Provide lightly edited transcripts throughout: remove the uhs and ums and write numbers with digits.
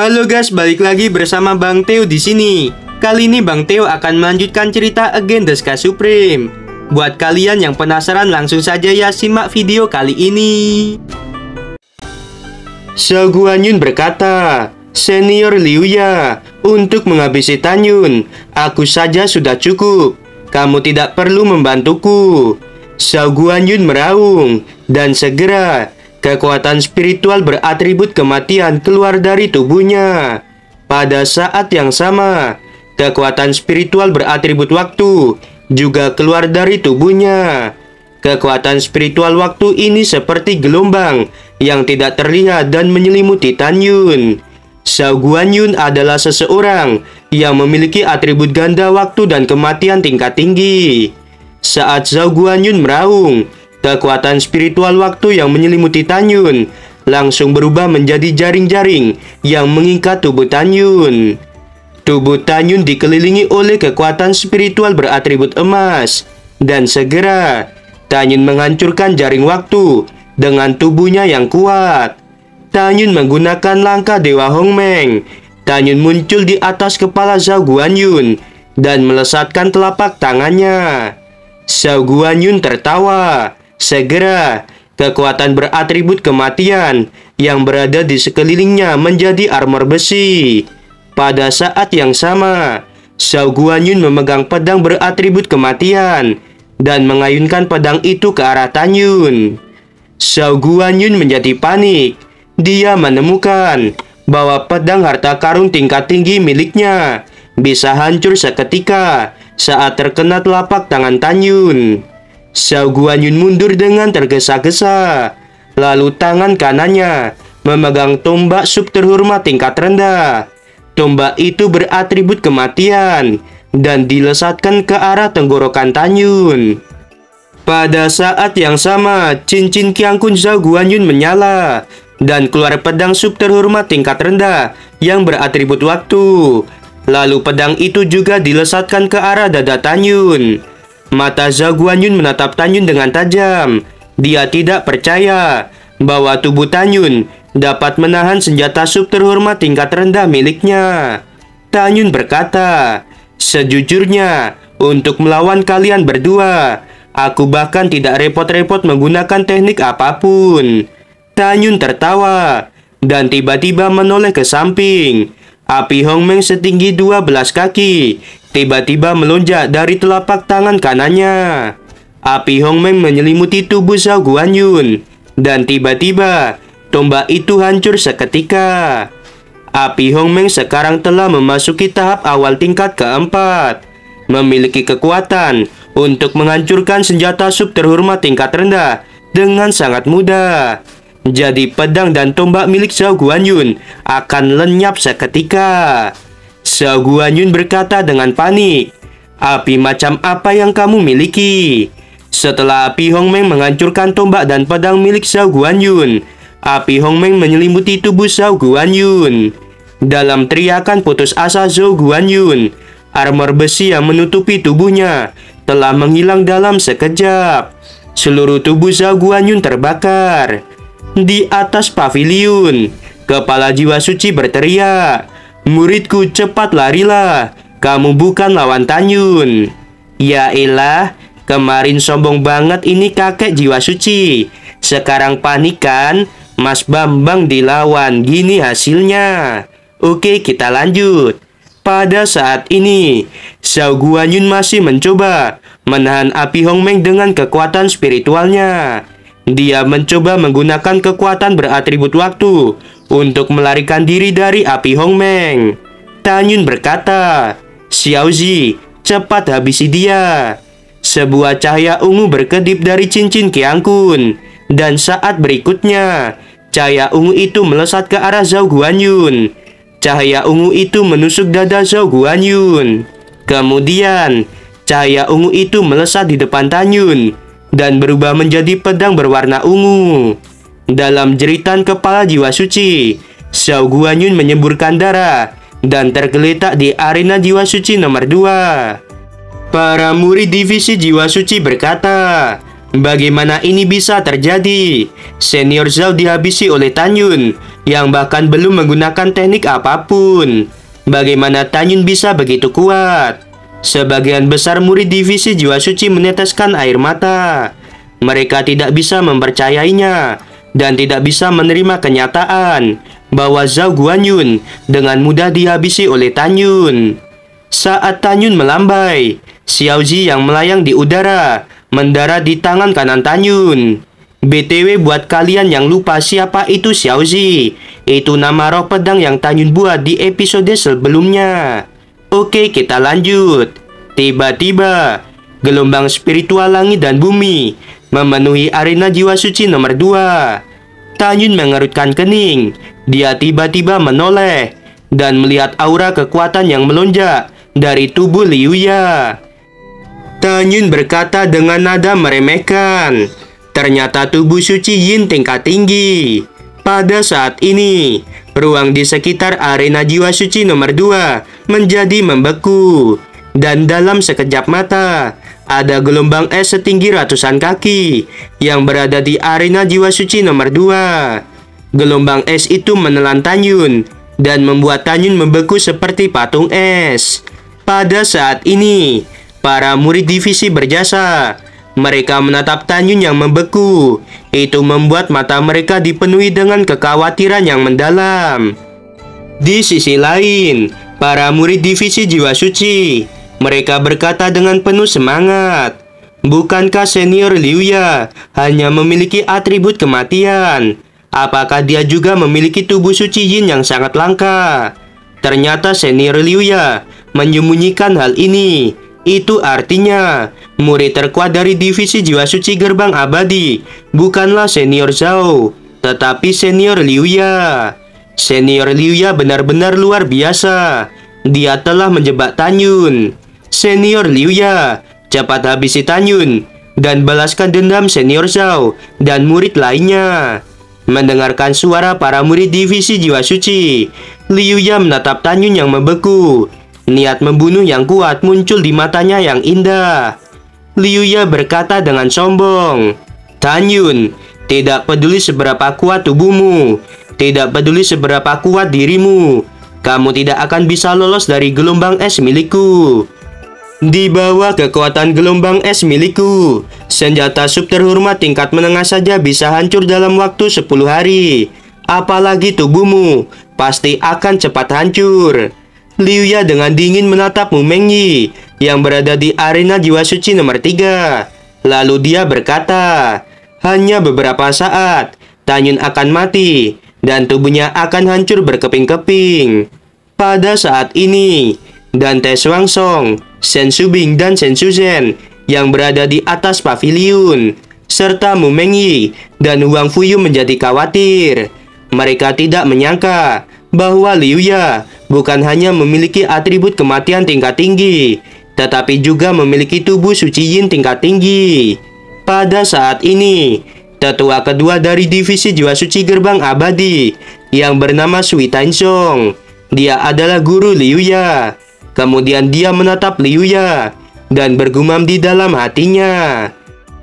Halo guys, balik lagi bersama Bang Theo di sini. Kali ini Bang Theo akan melanjutkan cerita Again the Sky Supreme. Buat kalian yang penasaran, langsung saja ya simak video kali ini. Xiao Guanyun berkata, "Senior Liu Ya, untuk menghabisi Tanyun, aku saja sudah cukup. Kamu tidak perlu membantuku." Xiao Guanyun meraung, dan segera kekuatan spiritual beratribut kematian keluar dari tubuhnya. Pada saat yang sama, kekuatan spiritual beratribut waktu juga keluar dari tubuhnya. Kekuatan spiritual waktu ini seperti gelombang yang tidak terlihat dan menyelimuti Tanyun. Xiao Guanyun adalah seseorang yang memiliki atribut ganda waktu dan kematian tingkat tinggi. Saat Xiao Guanyun meraung, kekuatan spiritual waktu yang menyelimuti Tanyun langsung berubah menjadi jaring-jaring yang mengikat tubuh Tanyun. Tubuh Tanyun dikelilingi oleh kekuatan spiritual beratribut emas, dan segera Tanyun menghancurkan jaring waktu dengan tubuhnya yang kuat. Tanyun menggunakan langkah Dewa Hongmeng. Tanyun muncul di atas kepala Xiao Guanyun dan melesatkan telapak tangannya. Xiao Guanyun tertawa. Segera, kekuatan beratribut kematian yang berada di sekelilingnya menjadi armor besi. Pada saat yang sama, Xiao Guanyun memegang pedang beratribut kematian dan mengayunkan pedang itu ke arah Tanyun. Xiao Guanyun menjadi panik. Dia menemukan bahwa pedang harta karun tingkat tinggi miliknya bisa hancur seketika saat terkena telapak tangan Tanyun. Xiao Guanyun mundur dengan tergesa-gesa. Lalu tangan kanannya memegang tombak sub terhormat tingkat rendah. Tombak itu beratribut kematian dan dilesatkan ke arah tenggorokan Tanyun. Pada saat yang sama, cincin Qiangkun Xiao Guanyun menyala dan keluar pedang sub terhormat tingkat rendah yang beratribut waktu. Lalu pedang itu juga dilesatkan ke arah dada Tanyun. Mata Xiao Guanyun menatap Tanyun dengan tajam. Dia tidak percaya bahwa tubuh Tanyun dapat menahan senjata sub terhormat tingkat rendah miliknya. Tanyun berkata, "Sejujurnya, untuk melawan kalian berdua, aku bahkan tidak repot-repot menggunakan teknik apapun." Tanyun tertawa dan tiba-tiba menoleh ke samping. Api Hongmeng setinggi 12 kaki tiba-tiba melonjak dari telapak tangan kanannya. Api Hongmeng menyelimuti tubuh Xiao Guanyun dan tiba-tiba tombak itu hancur seketika. Api Hongmeng sekarang telah memasuki tahap awal tingkat keempat, memiliki kekuatan untuk menghancurkan senjata sub terhormat tingkat rendah dengan sangat mudah. Jadi pedang dan tombak milik Xiao Guanyun akan lenyap seketika. Xiao Guanyun berkata dengan panik, "Api macam apa yang kamu miliki?" Setelah Api Hongmeng menghancurkan tombak dan pedang milik Xiao Guanyun, Api Hongmeng menyelimuti tubuh Xiao Guanyun. Dalam teriakan putus asa Xiao Guanyun, armor besi yang menutupi tubuhnya telah menghilang dalam sekejap. Seluruh tubuh Xiao Guanyun terbakar. Di atas paviliun, kepala jiwa suci berteriak, "Muridku, cepat larilah. Kamu bukan lawan Tanyun." Ya elah, kemarin sombong banget ini kakek jiwa suci. Sekarang panik kan? Mas Bambang dilawan, gini hasilnya. Oke, kita lanjut. Pada saat ini, Xiao Guanyun masih mencoba menahan Api Hongmeng dengan kekuatan spiritualnya. Dia mencoba menggunakan kekuatan beratribut waktu untuk melarikan diri dari Api Hongmeng. Tanyun berkata, "Xiaozi, cepat habisi dia." Sebuah cahaya ungu berkedip dari cincin Qiangkun, dan saat berikutnya, cahaya ungu itu melesat ke arah Xiao Guanyun. Cahaya ungu itu menusuk dada Xiao Guanyun. Kemudian, cahaya ungu itu melesat di depan Tanyun dan berubah menjadi pedang berwarna ungu. Dalam jeritan kepala jiwa suci, Xiao Guanyun menyemburkan darah dan tergeletak di arena jiwa suci nomor 2. Para murid divisi jiwa suci berkata, Bagaimana ini bisa terjadi? Senior Zhao dihabisi oleh Tan Yun, yang bahkan belum menggunakan teknik apapun. Bagaimana Tan Yun bisa begitu kuat? Sebagian besar murid divisi jiwa suci meneteskan air mata. Mereka tidak bisa mempercayainya dan tidak bisa menerima kenyataan bahwa Zhao Guanyun dengan mudah dihabisi oleh Tan Yun. Saat Tan Yun melambai, Xiao Zi yang melayang di udara mendarat di tangan kanan Tan Yun. BTW buat kalian yang lupa siapa itu Xiao Zi, itu nama roh pedang yang Tan Yun buat di episode sebelumnya. Oke, kita lanjut. Tiba-tiba, gelombang spiritual langit dan bumi memenuhi arena jiwa suci nomor 2. Tan Yun mengerutkan kening. Dia tiba-tiba menoleh dan melihat aura kekuatan yang melonjak dari tubuh Liu Ya. Tan Yun berkata dengan nada meremehkan, ternyata tubuh suci Yin tingkat tinggi. Pada saat ini, ruang di sekitar arena jiwa suci nomor 2 menjadi membeku. Dan dalam sekejap mata, ada gelombang es setinggi ratusan kaki yang berada di arena jiwa suci nomor 2. Gelombang es itu menelan Tan Yun dan membuat Tan Yun membeku seperti patung es. Pada saat ini, para murid divisi berjasa. Mereka menatap Tan Yun yang membeku. Itu membuat mata mereka dipenuhi dengan kekhawatiran yang mendalam. Di sisi lain, para murid divisi jiwa suci, mereka berkata dengan penuh semangat, bukankah senior Liu Ya hanya memiliki atribut kematian? Apakah dia juga memiliki tubuh suci Yin yang sangat langka? Ternyata senior Liu Ya menyembunyikan hal ini. Itu artinya, murid terkuat dari divisi jiwa suci gerbang abadi bukanlah senior Zhao, tetapi senior Liu Ya. Senior Liu Ya benar-benar luar biasa. Dia telah menjebak Tan Yun. Senior Liu Ya, cepat habisi Tan Yun dan balaskan dendam senior Zhao dan murid lainnya. Mendengarkan suara para murid divisi jiwa suci, Liu Ya menatap Tan Yun yang membeku. Niat membunuh yang kuat muncul di matanya yang indah. Liu Ya berkata dengan sombong, Tan Yun, tidak peduli seberapa kuat tubuhmu, tidak peduli seberapa kuat dirimu, kamu tidak akan bisa lolos dari gelombang es milikku. Di bawah kekuatan gelombang es milikku, senjata sub terhormat tingkat menengah saja bisa hancur dalam waktu 10 hari. Apalagi tubuhmu, pasti akan cepat hancur. Liu Ya dengan dingin menatap Mu Mengyi yang berada di arena jiwa suci nomor 3. Lalu dia berkata, hanya beberapa saat, Tan Yun akan mati dan tubuhnya akan hancur berkeping-keping. Pada saat ini, Dante Swangsong, Shen Shubing dan Shen Shuzhen yang berada di atas paviliun, serta Mu Mengyi dan Huang Fuyu menjadi khawatir. Mereka tidak menyangka bahwa Liu Ya bukan hanya memiliki atribut kematian tingkat tinggi, tetapi juga memiliki tubuh suci Yin tingkat tinggi. Pada saat ini, tetua kedua dari divisi jiwa suci gerbang abadi yang bernama Sui Tainzong, dia adalah guru Liu Ya. Kemudian dia menatap Liu Ya dan bergumam di dalam hatinya.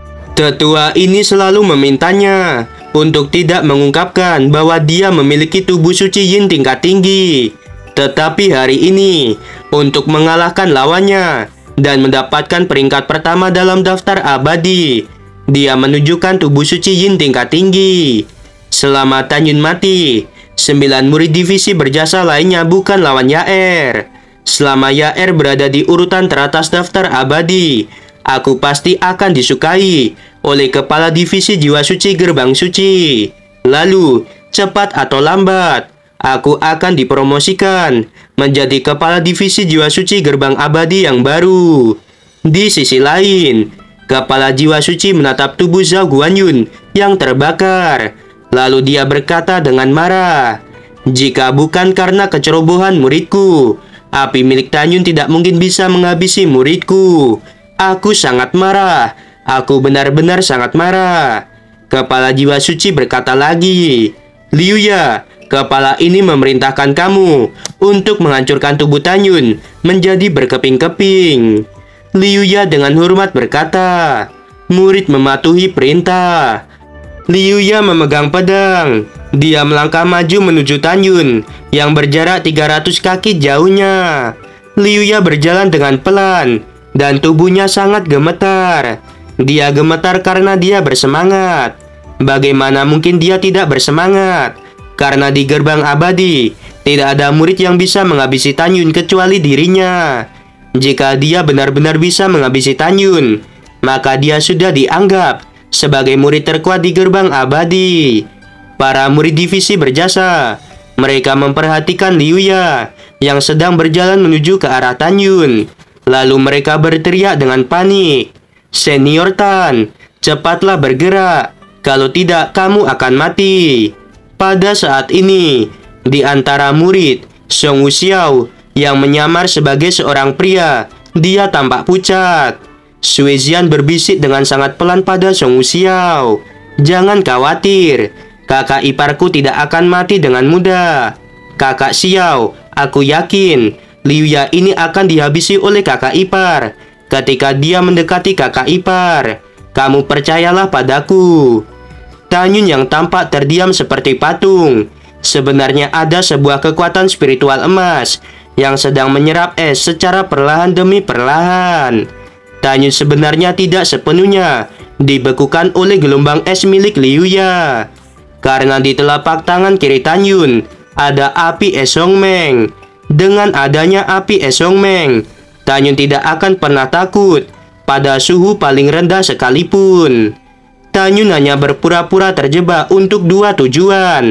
Tetua ini selalu memintanya untuk tidak mengungkapkan bahwa dia memiliki tubuh suci Yin tingkat tinggi. Tetapi hari ini, untuk mengalahkan lawannya dan mendapatkan peringkat pertama dalam daftar abadi, dia menunjukkan tubuh suci Yin tingkat tinggi. Selama Tan Yun mati, 9 murid divisi berjasa lainnya bukan lawan Yaer. Selama Yaer berada di urutan teratas daftar abadi, aku pasti akan disukai oleh kepala divisi jiwa suci gerbang suci. Lalu, cepat atau lambat, aku akan dipromosikan menjadi kepala divisi jiwa suci gerbang abadi yang baru. Di sisi lain, kepala jiwa suci menatap tubuh Zhao Guanyun yang terbakar. Lalu dia berkata dengan marah, jika bukan karena kecerobohan muridku, api milik Tan Yun tidak mungkin bisa menghabisi muridku. Aku sangat marah. Aku benar-benar sangat marah. Kepala jiwa suci berkata lagi, Liu Ya, kepala ini memerintahkan kamu untuk menghancurkan tubuh Tan Yun menjadi berkeping-keping. Liu Ya dengan hormat berkata, Murid mematuhi perintah. Liu Ya memegang pedang. Dia melangkah maju menuju Tanyun yang berjarak 300 kaki jauhnya. Liu Ya berjalan dengan pelan dan tubuhnya sangat gemetar. Dia gemetar karena dia bersemangat. Bagaimana mungkin dia tidak bersemangat? Karena di gerbang abadi tidak ada murid yang bisa menghabisi Tanyun kecuali dirinya. Jika dia benar-benar bisa menghabisi Tanyun, maka dia sudah dianggap sebagai murid terkuat di gerbang abadi. Para murid divisi berjasa. Mereka memperhatikan Liu Ya yang sedang berjalan menuju ke arah Tanyun. Lalu mereka berteriak dengan panik, "Senior Tan, cepatlah bergerak. Kalau tidak, kamu akan mati." Pada saat ini, di antara murid, Song Wuxiao yang menyamar sebagai seorang pria, dia tampak pucat. Sui Zhan berbisik dengan sangat pelan pada Song Wuxiao, "Jangan khawatir, kakak iparku tidak akan mati dengan mudah. Kakak Xiao, aku yakin Liu Ya ini akan dihabisi oleh kakak ipar ketika dia mendekati kakak ipar. Kamu percayalah padaku." Tanyun yang tampak terdiam seperti patung. Sebenarnya ada sebuah kekuatan spiritual emas yang sedang menyerap es secara perlahan demi perlahan. Tanyun sebenarnya tidak sepenuhnya dibekukan oleh gelombang es milik Liu Ya. Karena di telapak tangan kiri Tanyun ada api es Hongmeng. Dengan adanya api es Hongmeng, Tanyun tidak akan pernah takut pada suhu paling rendah sekalipun. Tanyun hanya berpura-pura terjebak untuk dua tujuan.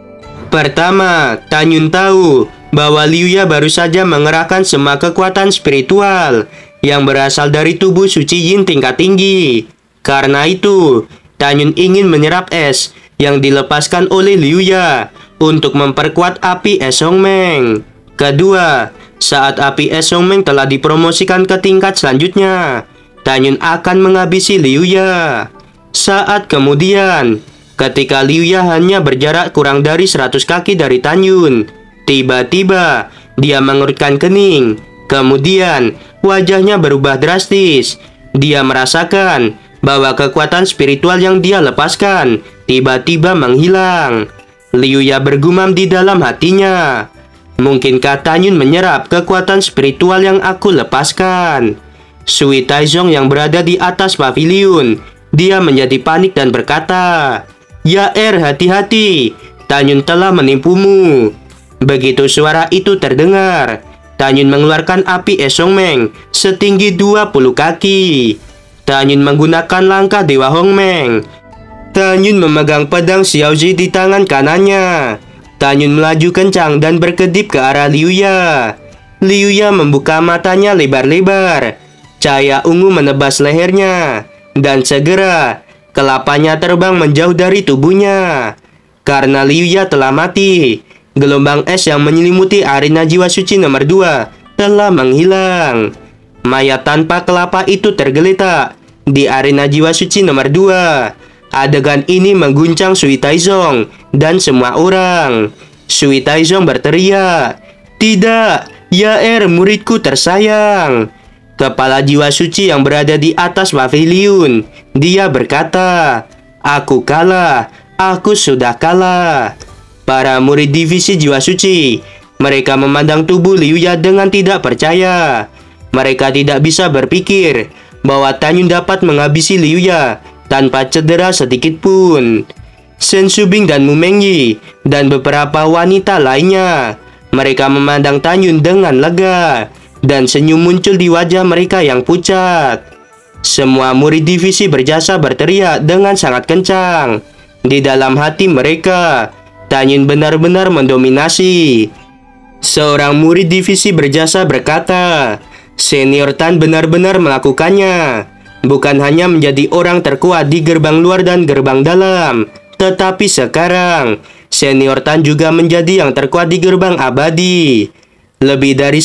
Pertama, Tanyun tahu bahwa Liu Ya baru saja mengerahkan semua kekuatan spiritual yang berasal dari tubuh suci Yin tingkat tinggi. Karena itu, Tanyun ingin menyerap es yang dilepaskan oleh Liu Ya untuk memperkuat api es Hongmeng. Kedua, saat api es Hongmeng telah dipromosikan ke tingkat selanjutnya, Tanyun akan menghabisi Liu Ya. Saat kemudian, ketika Liu Ya hanya berjarak kurang dari 100 kaki dari Tanyun, tiba-tiba dia mengerutkan kening. Kemudian, wajahnya berubah drastis. Dia merasakan bahwa kekuatan spiritual yang dia lepaskan tiba-tiba menghilang. Liu Ya bergumam di dalam hatinya, "Mungkinkah Tanyun menyerap kekuatan spiritual yang aku lepaskan?" Sui Taizong yang berada di atas paviliun, dia menjadi panik dan berkata, "Ya hati-hati, Tanyun telah menipumu." Begitu suara itu terdengar, Tanyun mengeluarkan api es Hongmeng setinggi 20 kaki. Tanyun menggunakan langkah Dewa Hongmeng. Tanyun memegang pedang Xiaozi di tangan kanannya. Tanyun melaju kencang dan berkedip ke arah Liu Ya. Liu Ya membuka matanya lebar-lebar. Cahaya ungu menebas lehernya, dan segera kelapanya terbang menjauh dari tubuhnya. Karena Liu Ya telah mati, gelombang es yang menyelimuti arena jiwa suci nomor 2 telah menghilang. Mayat tanpa kelapa itu tergeletak di arena jiwa suci nomor 2. Adegan ini mengguncang Sui Taizong dan semua orang. Sui Taizong berteriak, "Tidak, Ya muridku tersayang." Kepala jiwa suci yang berada di atas paviliun, dia berkata, "Aku kalah, aku sudah kalah." Para murid divisi jiwa suci, mereka memandang tubuh Liu Ya dengan tidak percaya. Mereka tidak bisa berpikir bahwa Tanyun dapat menghabisi Liu Ya tanpa cedera sedikit pun. Shen Shubing dan Mu Mengyi dan beberapa wanita lainnya, mereka memandang Tanyun dengan lega, dan senyum muncul di wajah mereka yang pucat. Semua murid divisi berjasa berteriak dengan sangat kencang. Di dalam hati mereka, Tanyun benar-benar mendominasi. Seorang murid divisi berjasa berkata, "Senior Tan benar-benar melakukannya. Bukan hanya menjadi orang terkuat di gerbang luar dan gerbang dalam, tetapi sekarang Senior Tan juga menjadi yang terkuat di gerbang abadi." Lebih dari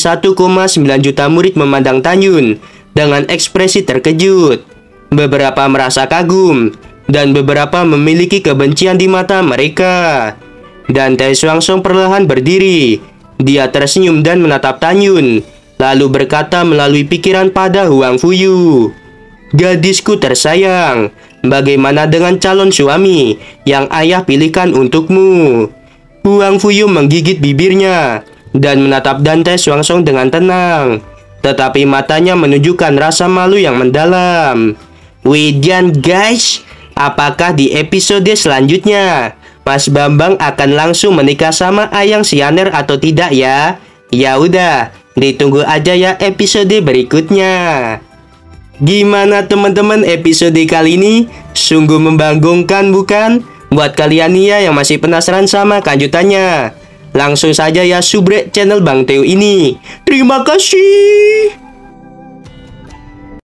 1,9 juta murid memandang Tanyun dengan ekspresi terkejut. Beberapa merasa kagum, dan beberapa memiliki kebencian di mata mereka. Dan Tai Xuanzong perlahan berdiri. Dia tersenyum dan menatap Tanyun, lalu berkata melalui pikiran pada Huang Fuyu, gadisku tersayang, bagaimana dengan calon suami yang ayah pilihkan untukmu? Huang Fuyu menggigit bibirnya dan menatap Dante Swangsong dengan tenang, tetapi matanya menunjukkan rasa malu yang mendalam. Widian guys, apakah di episode selanjutnya Mas Bambang akan langsung menikah sama Ayang Sianer atau tidak ya? Ya udah, ditunggu aja ya episode berikutnya. Gimana teman-teman episode kali ini? Sungguh membanggongkan bukan? Buat kalian nih ya yang masih penasaran sama kelanjutannya, langsung saja ya subrek channel Bang Teo ini. Terima kasih.